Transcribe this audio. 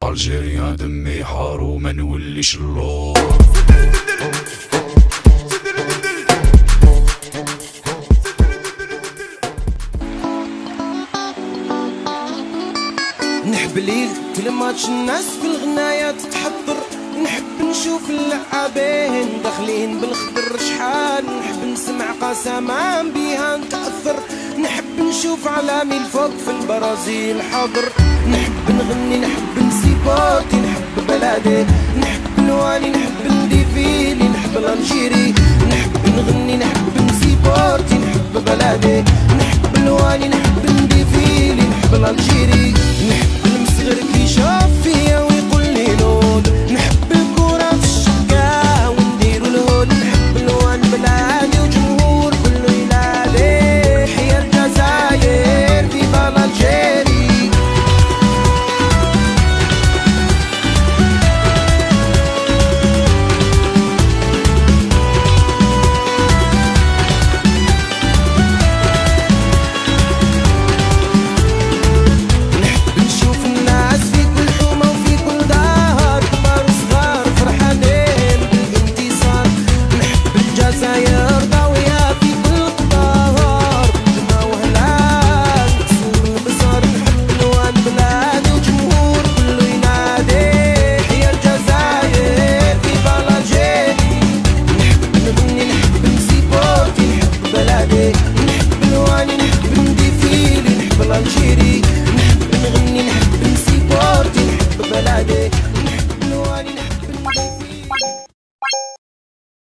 الجيريان دمي حار وما نوليش اللور. نحب ليل كل ماتش الناس في الغناية تتحضر، نحب نشوف اللعابين داخلين بالخضر شحال، نحب نسمع قسما بيها نتأثر، نحب نشوف عالمي الفوق في البرازيل حاضر، نحب نغني نحب نسيبورتي نحب بلادي، نحب الواني نحب نديفيلي نحب الالجيري، نحب نغني نحب نسيبورتي نحب بلادي، نحب الواني نحب نديفيلي نحب الالجيري، نحب